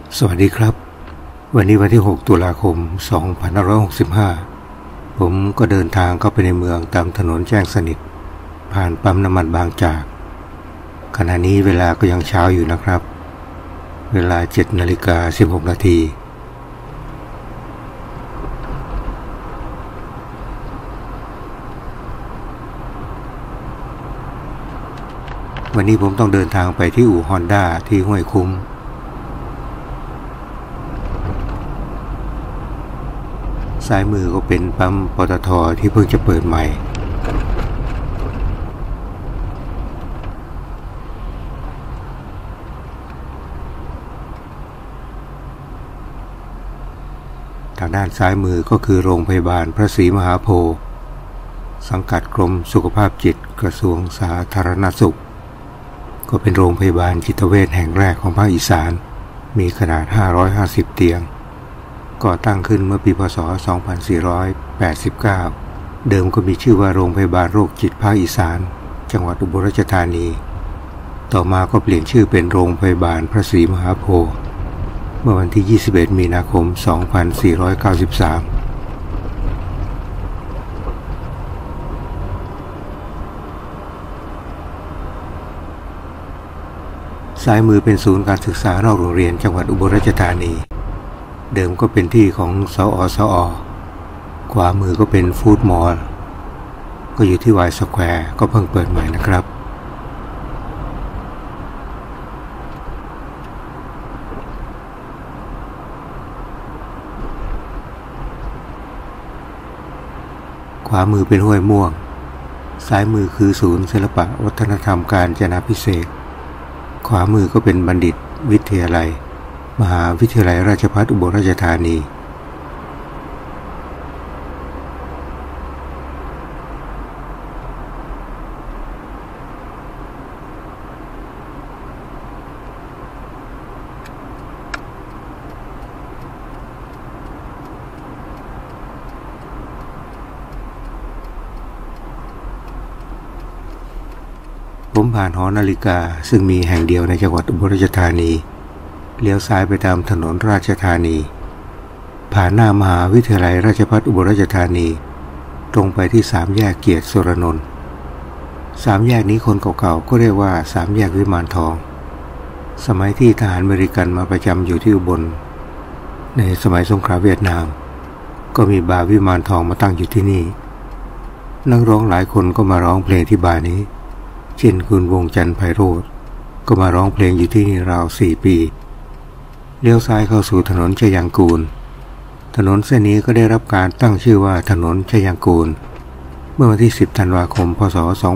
สวัสดีครับวันนี้วันที่6ตุลาคม2565ผมก็เดินทางเข้าไปในเมืองตามถนนแจ้งสนิทผ่านปั๊มน้ำมันบางจากขณะนี้เวลาก็ยังเช้าอยู่นะครับเวลา 7:16 นาทีวันนี้ผมต้องเดินทางไปที่อู่ฮอนด้าที่ห้วยคุ้มซ้ายมือก็เป็นปั๊มปตท.ที่เพิ่งจะเปิดใหม่ทางด้านซ้ายมือก็คือโรงพยาบาลพระศรีมหาโพธิ์สังกัดกรมสุขภาพจิตกระทรวงสาธารณสุขก็เป็นโรงพยาบาลจิตเวชแห่งแรกของภาคอีสานมีขนาด550เตียงก่อตั้งขึ้นเมื่อปีพ.ศ. 2489เดิมก็มีชื่อว่าโรงพยาบาลโรคจิตภาคอีสานจังหวัดอุบลราชธานีต่อมาก็เปลี่ยนชื่อเป็นโรงพยาบาลพระศรีมหาโพธิ์เมื่อวันที่21มีนาคม2493ซ้ายมือเป็นศูนย์การศึกษานอกโรงเรียนจังหวัดอุบลราชธานีเดิมก็เป็นที่ของสอสอขวามือก็เป็นฟู้ดมอลล์ก็อยู่ที่วายสแควร์ก็เพิ่งเปิดใหม่นะครับขวามือเป็นห้วยม่วงซ้ายมือคือศูนย์ศิลปะวัฒนธรรมกาญจนาภิเษกขวามือก็เป็นบัณฑิตวิทยาลัยมหาวิทยาลัยราชภัฏอุบลราชธานีผมผ่านหอนาฬิกาซึ่งมีแห่งเดียวในจังหวัดอุบลราชธานีเลี้ยวซ้ายไปตามถนนราชธานีผ่านหน้ามหาวิทยาลัยราชภัฏอุบลราชธานีตรงไปที่3แยกเกียรติสุรนนท์3แยกนี้คนเก่าๆก็เรียกว่า3แยกวิมานทองสมัยที่ทหารอเมริกันมาประจำอยู่ที่อุบลในสมัยสงครามเวียดนามก็มีบาร์วิมานทองมาตั้งอยู่ที่นี่นักร้องหลายคนก็มาร้องเพลงที่บาร์นี้เช่นคุณวงจันทร์ไพโรจน์ก็มาร้องเพลงอยู่ที่นี่ราว4 ปีเลี้ยวซ้ายเข้าสู่ถนนชยางกูลถนนเส้นนี้ก็ได้รับการตั้งชื่อว่าถนนชยางกูลเมื่อวันที่10ธันวาคมพ.ศ.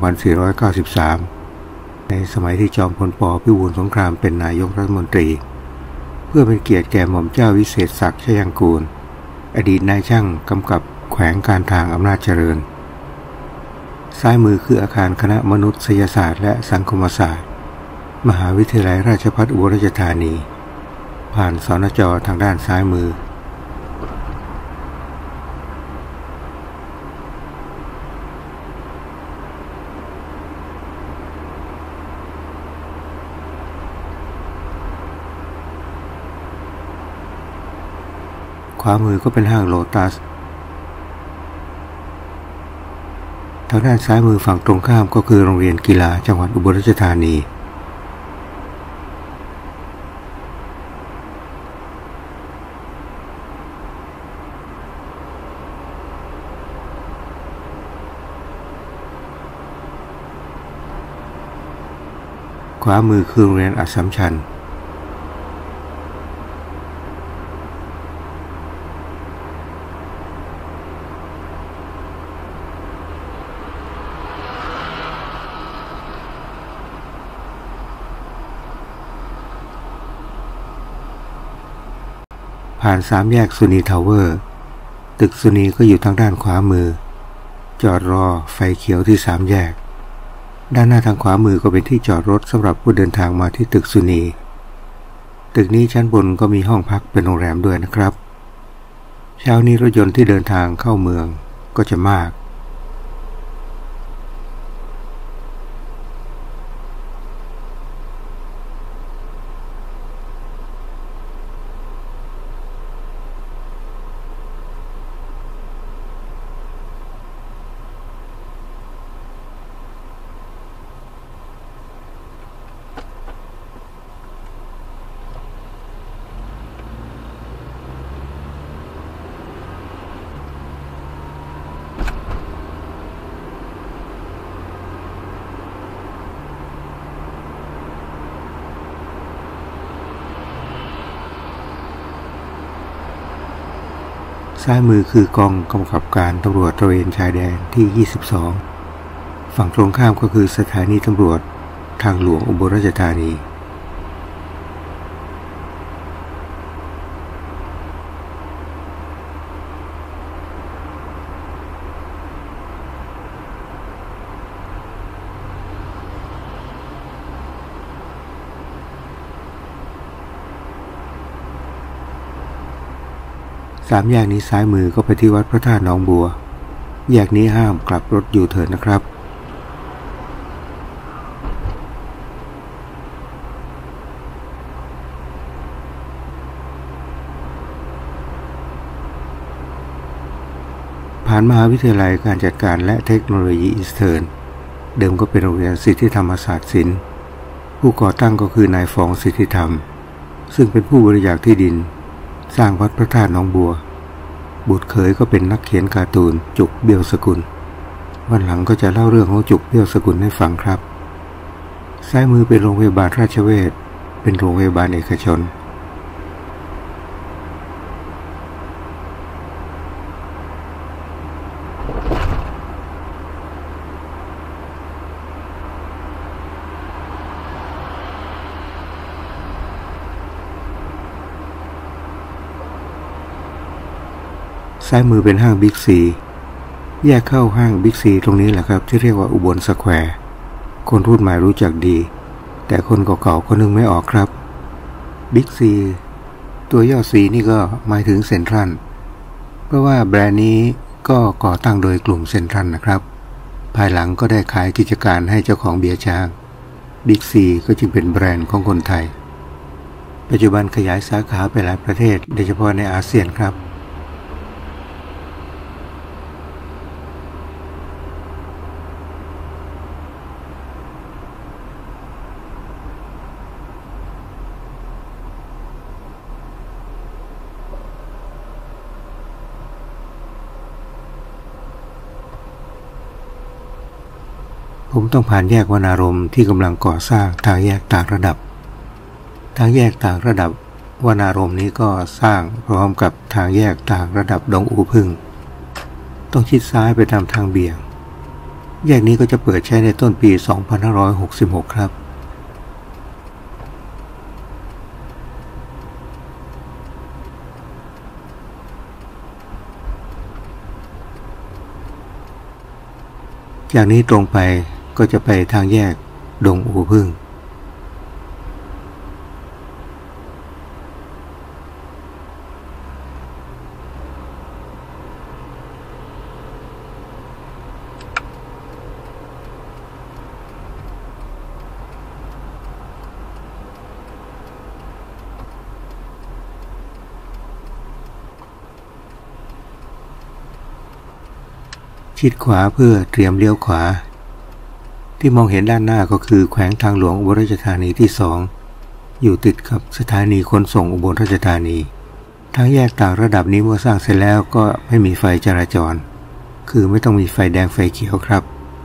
2493ในสมัยที่จอมพล ป.พิบูลสงครามเป็นนายกรัฐมนตรีเพื่อเป็นเกียรติแก่หม่อมเจ้าวิเศษศักดิ์ชยางกูลอดีตนายช่างกำกับแขวงการทางอำนาจเจริญซ้ายมือคืออาคารคณะมนุษยศาสตร์และสังคมศาสตร์มหาวิทยาลัยราชภัฏอุบลราชธานีผ่านสนจ.ทางด้านซ้ายมือขวามือก็เป็นห้างโลตัสทางด้านซ้ายมือฝั่งตรงข้ามก็คือโรงเรียนกีฬาจังหวัดอุบลราชธานีขวามือคือโรงเรียนอัสสัมชัญผ่าน3แยกสุนีทาวเวอร์ตึกสุนีก็อยู่ทางด้านขวามือจอดรอไฟเขียวที่3แยกด้านหน้าทางขวามือก็เป็นที่จอดรถสำหรับผู้เดินทางมาที่ตึกสุนีตึกนี้ชั้นบนก็มีห้องพักเป็นโรงแรมด้วยนะครับเช้านี้รถยนต์ที่เดินทางเข้าเมืองก็จะมาก ทซ้ายมือคือกองกำกับการตำรวจตระเวนชายแดนที่ 22 ฝั่งตรงข้ามก็คือสถานีตำรวจทางหลวงอุบลราชธานี3 แยกนี้ซ้ายมือก็ไปที่วัดพระธาตุหนองบัวแยกนี้ห้ามกลับรถยูเทิร์นนะครับผ่านมหาวิทยาลัยการจัดการและเทคโนโลยีอีสเทิร์นเดิมก็เป็นโรงเรียนสิทธิธรรมศาสตร์ศิลป์ผู้ก่อตั้งก็คือนายฟองสิทธิธรรมซึ่งเป็นผู้บริจาคที่ดินสร้างวัดพระธาตุหนองบัวบุตรเขยก็เป็นนักเขียนการ์ตูนจุกเบี้ยวสกุลวันหลังก็จะเล่าเรื่องของจุกเบี้ยวสกุลให้ฟังครับซ้ายมือเป็นโรงพยาบาลราชเวชเป็นโรงพยาบาลเอกชนซ้ายมือเป็นห้างบิ๊กซีแยกเข้าห้างบิ๊กซีตรงนี้แหละครับที่เรียกว่าอุบลสแควร์คนรุ่นใหม่รู้จักดีแต่คนเก่าๆก็นึกไม่ออกครับบิ๊กซีตัวย่อซีนี่ก็หมายถึงเซ็นทรัลเพราะว่าแบรนด์นี้ก็ก่อตั้งโดยกลุ่มเซ็นทรัลนะครับภายหลังก็ได้ขายกิจการให้เจ้าของเบียร์ช้างบิ๊กซีก็จึงเป็นแบรนด์ของคนไทยปัจจุบันขยายสาขาไปหลายประเทศโดยเฉพาะในอาเซียนครับผมต้องผ่านแยกวนารมณ์ที่กำลังก่อสร้างทางแยกต่างระดับทางแยกต่างระดับวนารมณ์นี้ก็สร้างพร้อมกับทางแยกต่างระดับดงอูพึ่งต้องชิดซ้ายไปตามทางเบี่ยงแยกนี้ก็จะเปิดใช้ในต้นปี 2566 ครับจากนี้ตรงไปก็จะไปทางแยกดงอูพึ่งชิดขวาเพื่อเตรียมเลี้ยวขวาที่มองเห็นด้านหน้าก็คือแขวงทางหลวงอุบลราชธานีที่2อยู่ติดกับสถานีขนส่งอุบลราชธานีทางแยกต่างระดับนี้เมื่อสร้างเสร็จแล้วก็ไม่มีไฟจราจรคือไม่ต้องมีไฟแดงไฟเขียวครับ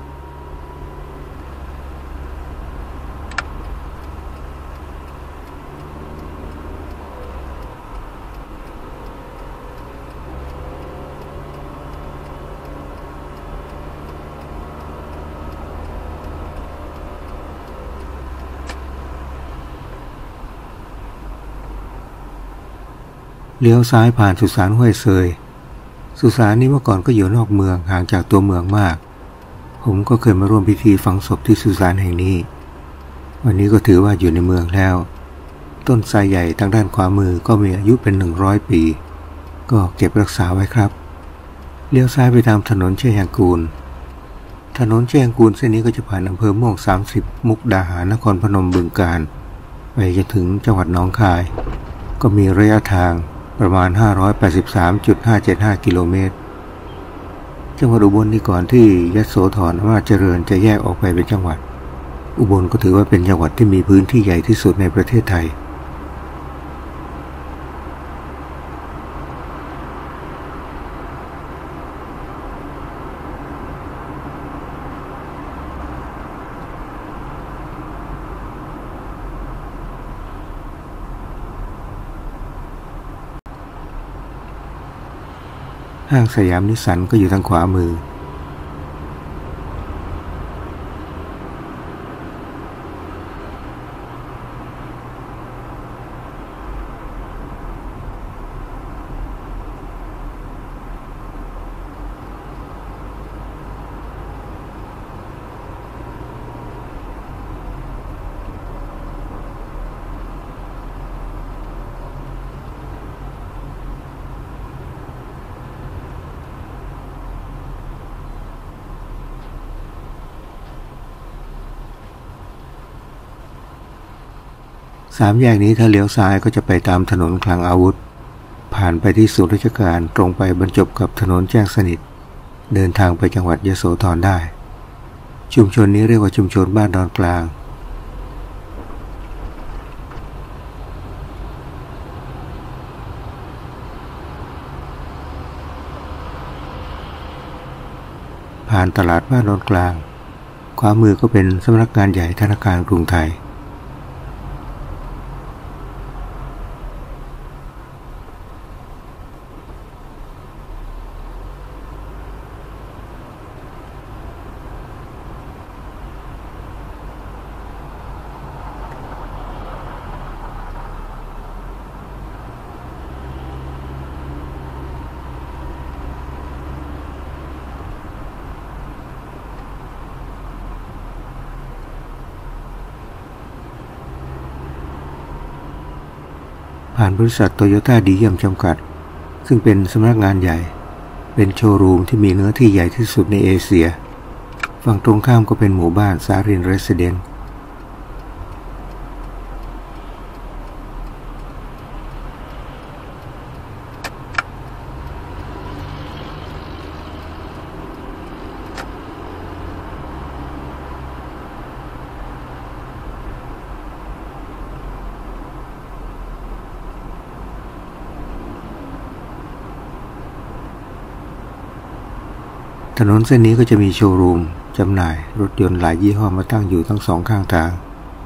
เลี้ยวซ้ายผ่านสุสานห้วยเซยสุสานนี้เมื่อก่อนก็อยู่นอกเมืองห่างจากตัวเมืองมากผมก็เคยมาร่วมพิธีฝังศพที่สุสานแห่งนี้วันนี้ก็ถือว่าอยู่ในเมืองแล้วต้นไทรใหญ่ทางด้านขวามือก็มีอายุเป็น100 ปีก็เก็บรักษาไว้ครับเลี้ยวซ้ายไปตามถนนเชียงกูลถนนเชียงกูลเส้นนี้ก็จะผ่านอำเภอม่วง30มุกดาหารนครพนมบึงกาฬไปจนถึงจังหวัดหนองคายก็มีระยะทางประมาณ 583.575 กิโลเมตรจังหวัดอุบลนี่ก่อนที่ยโสธรอำนาจเจริญจะแยกออกไปเป็นจังหวัดอุบลก็ถือว่าเป็นจังหวัดที่มีพื้นที่ใหญ่ที่สุดในประเทศไทย ผห้างสยามนิสสันก็อยู่ทางขวามือสามแยกนี้ถ้าเลี้ยวซ้ายก็จะไปตามถนนคลังอาวุธผ่านไปที่ศูนย์ราชการตรงไปบรรจบกับถนนแจ้งสนิทเดินทางไปจังหวัดยโสธรได้ชุมชนนี้เรียกว่าชุมชนบ้านดอนกลางผ่านตลาดบ้านดอนกลางขวามือก็เป็นสำนักงานใหญ่ธนาคารกรุงไทยผ่านบริษัทโตโยต้าดีเยี่ยมจำกัดซึ่งเป็นสำนักงานใหญ่เป็นโชว์รูมที่มีเนื้อที่ใหญ่ที่สุดในเอเชียฝั่งตรงข้ามก็เป็นหมู่บ้านซารินเรสซิเดนต์ถนนเส้นนี้ก็จะมีโชว์รูมจำหน่ายรถยนต์หลายยี่ห้อมาตั้งอยู่ทั้งสองข้างทาง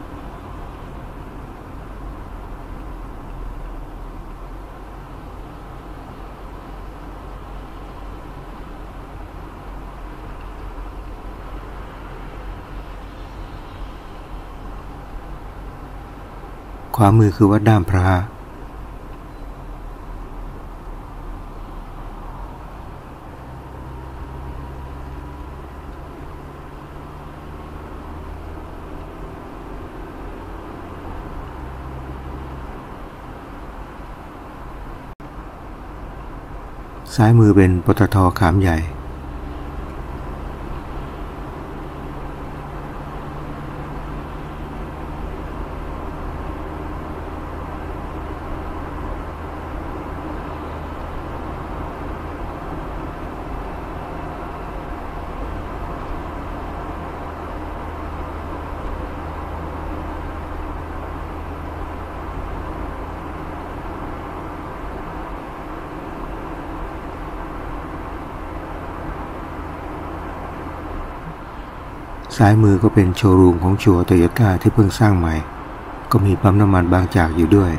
ขวามือคือวัดด้ามพระซ้ายมือเป็นปตท.ขามใหญ่ซ้ายมือก็เป็นโชว์รูมของชัวร์โตโยต้าที่เพิ่งสร้างใหม่ก็มีปั๊มน้ำมันบางจากอยู่ด้วย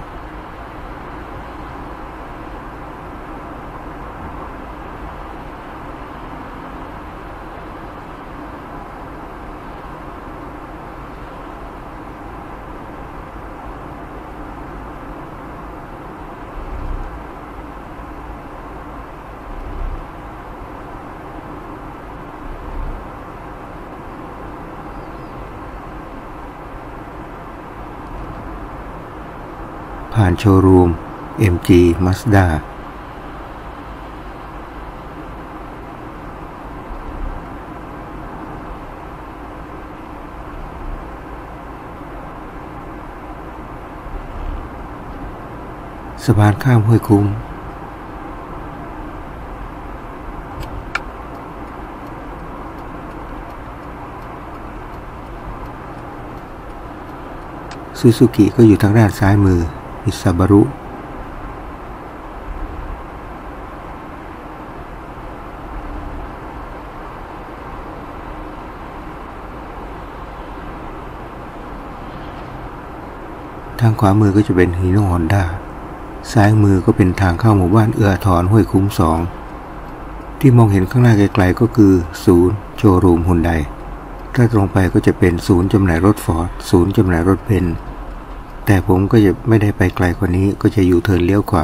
ผ่านโชว์รูม MG Mazda สะพานข้ามห้วยคุ้งซูซูกิก็อยู่ทางด้านซ้ายมือมิซาบารุทางขวามือก็จะเป็นฮีโน่ฮอนด้าซ้ายมือก็เป็นทางเข้าหมู่บ้านเอื้ออาทรห้วยคุ้ม2 ที่มองเห็นข้างหน้าไกลๆก็คือศูนย์โชว์รูมฮุนไดถ้าตรงไปก็จะเป็นศูนย์จำหน่ายรถฟอร์ดศูนย์จำหน่ายรถเบนซ์แต่ผมก็จะไม่ได้ไปไกลกว่านี้ก็จะอยู่เทิร์นเลี้ยวขวา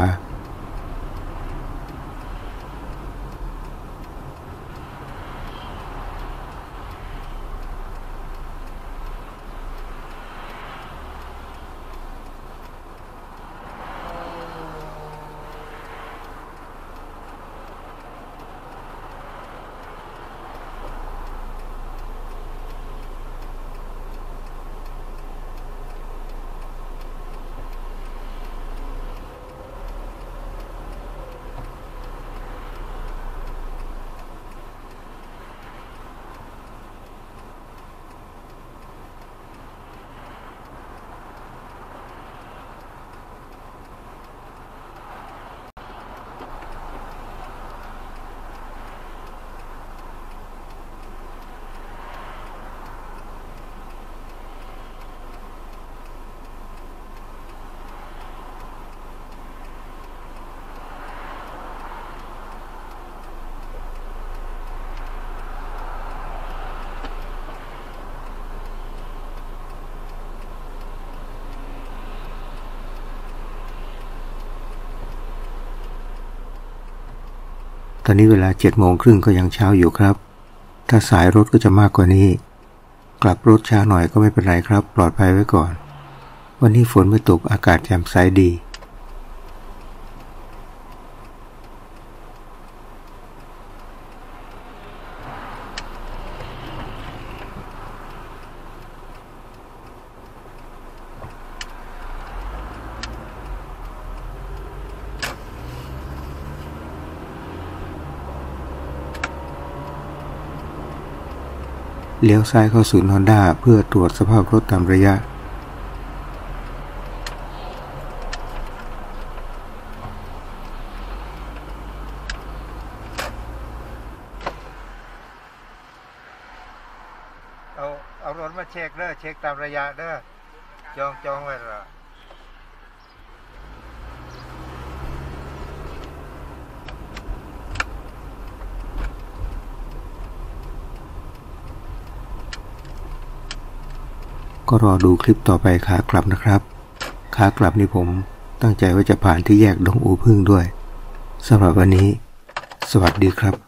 ตอนนี้เวลา7:30ก็ยังเช้าอยู่ครับถ้าสายรถก็จะมากกว่านี้กลับรถช้าหน่อยก็ไม่เป็นไรครับปลอดภัยไว้ก่อนวันนี้ฝนไม่ตกอากาศแจ่มใสดีเลี้ยวซ้ายเข้าศูนย์ฮอนด้าเพื่อตรวจสภาพรถตามระยะเอารถมาเช็คเด้อเช็คตามระยะเด้อจองไว้ละก็รอดูคลิปต่อไปขากลับนะครับขากลับนี่ผมตั้งใจว่าจะผ่านที่แยกดงอูพึ่งด้วยสำหรับวันนี้สวัสดีครับ